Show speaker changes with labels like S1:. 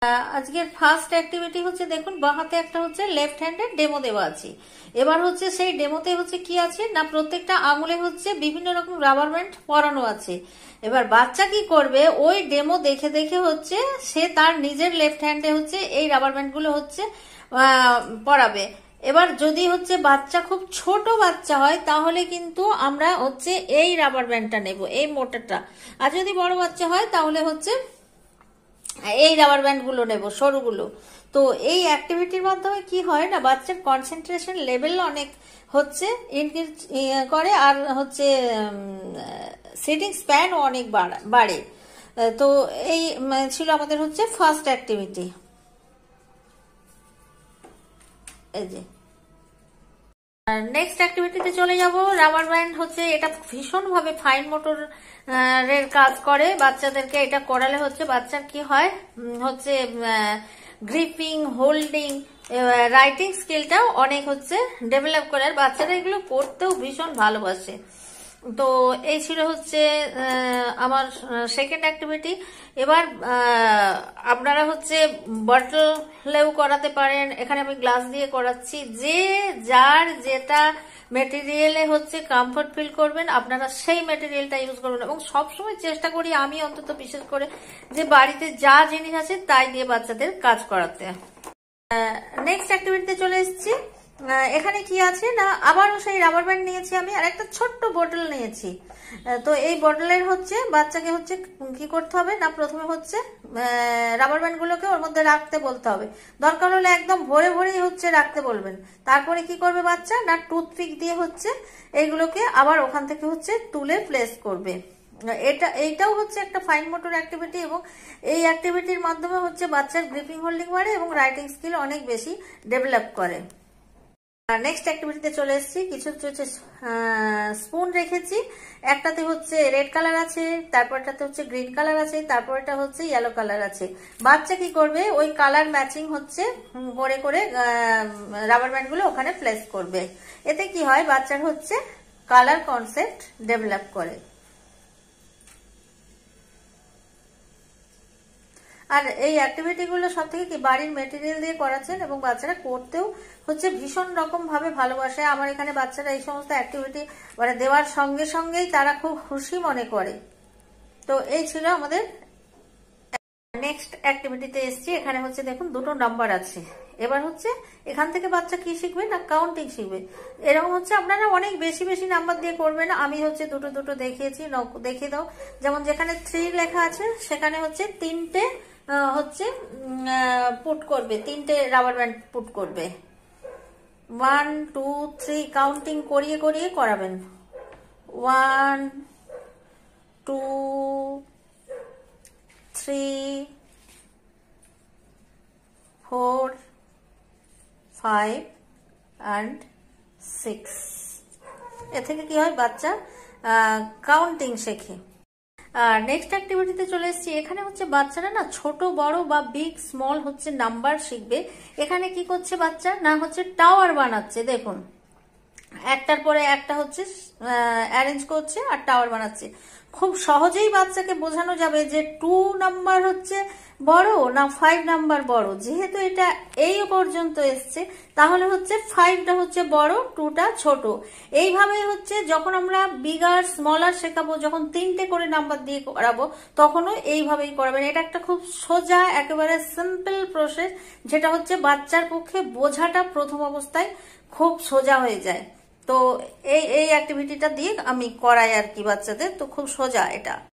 S1: আজকের first activity হচ্ছে দেখুন বাঁ হাতে একটা হচ্ছে লেফট হ্যান্ডের ডেমো দেওয়া আছে। এবার হচ্ছে সেই ডেমোতে হচ্ছে কি আছে না প্রত্যেকটা আঙুলে হচ্ছে বিভিন্ন রকম রাবার ব্যান্ড পরানো আছে। এবার বাচ্চা কি করবে ওই ডেমো দেখে দেখে হচ্ছে সে তার নিজের লেফট হ্যান্ডে হচ্ছে এই রাবার ব্যান্ডগুলো হচ্ছে পরাবে। এবার যদি হচ্ছে বাচ্চা খুব ছোট বাচ্চা হয় তাহলে কিন্তু আমরা হচ্ছে এই রাবার ব্যান্ডটা নেব, এই মোটাটা। আর যদি বড় বাচ্চা হয় তাহলে হচ্ছে এই রাবার ব্যান্ডগুলো নেব, সরুগুলো। তো এই অ্যাক্টিভিটির মাধ্যমে কি হয় না বাচ্চার কনসেন্ট্রেশন লেভেল অনেক হচ্ছে ইনক্রিজ করে, আর হচ্ছে সিটিং স্প্যানও অনেক বাড়ে। তো এই ছিল আমাদের হচ্ছে ফার্স্ট অ্যাক্টিভিটি। এই যে নেক্সট অ্যাক্টিভিটিতে চলে যাব। রাবার ব্যান্ড হচ্ছে এটা ভীষণভাবে ফাইন মোটর এর কাজ করে। বাচ্চাদেরকে এটা করালে হচ্ছে বাচ্চার কি হয় হচ্ছে গ্রিপিং, হোল্ডিং, রাইটিং স্কিলটাও অনেক হচ্ছে ডেভেলপ করে, আর বাচ্চারা এগুলো করতেও ভীষণ ভালোবাসে। তো এই ছিল হচ্ছে আমার সেকেন্ড অ্যাক্টিভিটি। এবার আপনারা হচ্ছে বটলেও করাতে পারেন, এখানে আমি গ্লাস দিয়ে করাচ্ছি। যে যার যেটা মেটেরিয়ালে হচ্ছে কমফোর্ট ফিল করবেন আপনারা সেই মেটেরিয়ালটা ইউজ করবেন, এবং সবসময় চেষ্টা করি আমি অন্তত বিশেষ করে যে বাড়িতে যা জিনিস আছে তাই দিয়ে বাচ্চাদের কাজ করাতে। নেক্সট অ্যাক্টিভিটিতে চলে এসেছি। এখানে কি আছে না আবারও সেই রাবার ব্যান্ড নিয়েছি আমি, আর একটা ছোট্ট বোতল নিয়েছি। তো এই বোতলের হচ্ছে বাচ্চাকে হচ্ছে কি করতে হবে না প্রথমে হচ্ছে রাবার ব্যান্ডগুলোকে ওর মধ্যে রাখতে বলতে হবে। দরকার হলে একদম ভরে ভরেই হচ্ছে রাখতে বলবেন। তারপরে কি করবে বাচ্চা না টুথপিক দিয়ে হচ্ছে এইগুলোকে আবার ওখান থেকে হচ্ছে তুলে প্লেস করবে। এইটাও হচ্ছে একটা ফাইন মোটর অ্যাক্টিভিটি, এবং এই অ্যাক্টিভিটির মাধ্যমে হচ্ছে বাচ্চার গ্রিপিং হোল্ডিং বাড়ে এবং রাইটিং স্কিল অনেক বেশি ডেভেলপ করে। নেক্সট অ্যাক্টিভিটিতে চলে এসেছি। কিছু হচ্ছে স্পুন রেখেছি, একটাতে হচ্ছে রেড কালার আছে, তারপরটাতে হচ্ছে গ্রিন কালার আছে, তারপরটা হচ্ছে ইয়েলো কালার আছে। বাচ্চা কি করবে ওই কালার ম্যাচিং হচ্ছে করে করে রাবার ব্যান্ডগুলো ওখানে প্লেস করবে। এতে কি হয় বাচ্চার হচ্ছে কালার কনসেপ্ট ডেভেলপ করে। আর এই অ্যাক্টিভিটিগুলো সব থেকে কি বাড়ির মেটেরিয়াল দিয়ে করাচ্ছেন, এবং বাচ্চারা করতেও হচ্ছে ভীষণ রকম ভাবে ভালোবাসে। আমার এখানে বাচ্চারা এই সমস্ত অ্যাক্টিভিটি মানে দেওয়ার সঙ্গে সঙ্গেই তারা খুব খুশি মনে করে। তো এই ছিল আমাদের নেক্সট অ্যাক্টিভিটিতে এসেছি। এখানে হচ্ছে দেখুন দুটো নাম্বার আছে। এবার হচ্ছে এখান থেকে বাচ্চা কি শিখবে না কাউন্টিং শিখবে। এরকম হচ্ছে আপনারা অনেক বেশি বেশি নাম্বার দিয়ে করবেন, আমি হচ্ছে দুটো দুটো দেখিয়েছি, দেখিয়ে দাও। যেমন যেখানে 3 লেখা আছে সেখানে হচ্ছে 3টে হচ্ছে পুট করবে, 3টে রাবার ব্যান্ড পুট করবে। 1 2 3 কাউন্টিং করিয়ে করিয়ে করাবেন। 1 2 3 4 5 and 6। এ থেকে কি হয় বাচ্চা কাউন্টিং শেখে। আর নেক্সট অ্যাক্টিভিটিতে চলে এসেছি। এখানে হচ্ছে বাচ্চারা না ছোট বড় বা বিগ স্মল হচ্ছে নাম্বার শিখবে। এখানে কি করছে বাচ্চা না হচ্ছে টাওয়ার বানাচ্ছে। দেখুন একটার পরে একটা হচ্ছে অ্যারেঞ্জ করছে আর টাওয়ার বানাচ্ছে। খুব সহজেই বাচ্চাকে বোঝানো যাবে যে 2 নাম্বার হচ্ছে বড় না 5 নাম্বার বড়। যেহেতু এটা এই পর্যন্ত এসছে তাহলে হচ্ছে 5টা হচ্ছে বড়, 2টা ছোট। এইভাবে হচ্ছে যখন আমরা বিগার স্মলার শেখাবো, যখন 3টে করে নাম্বার দিয়ে করাবো তখনও এইভাবেই করাবেন। এটা একটা খুব সোজা একেবারে সিম্পল প্রসেস, যেটা হচ্ছে বাচ্চার পক্ষে বোঝাটা প্রথম অবস্থায় খুব সোজা হয়ে যায়। তো এই অ্যাক্টিভিটিটা দিয়ে আমি করাই আর কি বাচ্চাদের, তো খুব সোজা এটা।